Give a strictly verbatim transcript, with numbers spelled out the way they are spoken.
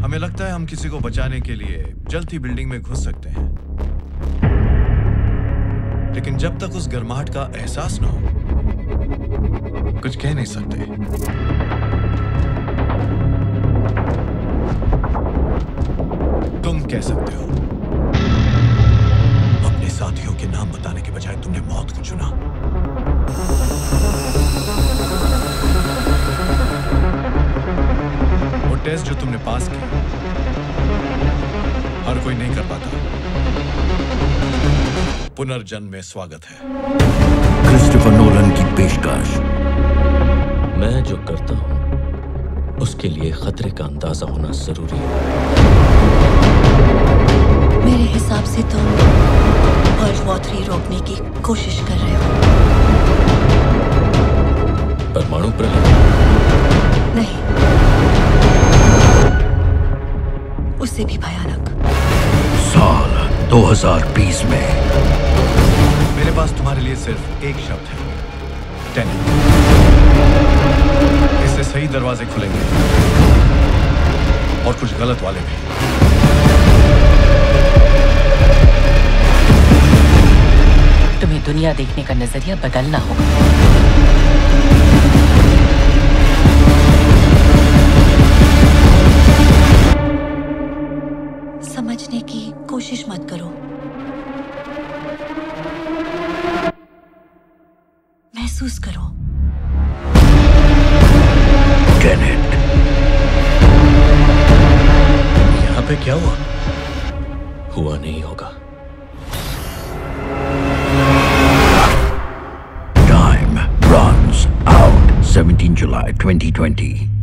हमें लगता है हम किसी को बचाने के लिए जल्द ही बिल्डिंग में घुस सकते हैं, लेकिन जब तक उस गर्माहट का एहसास ना हो, कुछ कह नहीं सकते। तुम कह सकते हो। अपने साथियों के नाम बताने के बजाय तुमने मौत को चुना। वो टेस्ट जो तुमने पास किया, हर कोई नहीं कर पाता। पुनर्जन्म में स्वागत है। क्रिस्टोफर नोलन की पेशकश। मैं जो करता हूं उसके लिए खतरे का अंदाजा होना जरूरी है। मेरे हिसाब से तुम वर्ल्ड वॉर थ्री रोकने की कोशिश कर रहे हो। परमाणु प्रलय? नहीं, उससे भी भयानक। साल दो हज़ार बीस में मेरे पास तुम्हारे लिए सिर्फ एक शब्द है, टेनेट। इससे सही दरवाजे खुलेंगे और कुछ गलत वाले भी। तुम्हें दुनिया देखने का नजरिया बदलना होगा। समझने की कोशिश मत करो, महसूस करो। टेनेट। यहाँ पे क्या हुआ? हुआ नहीं होगा। Time runs out. seventeenth of July twenty twenty.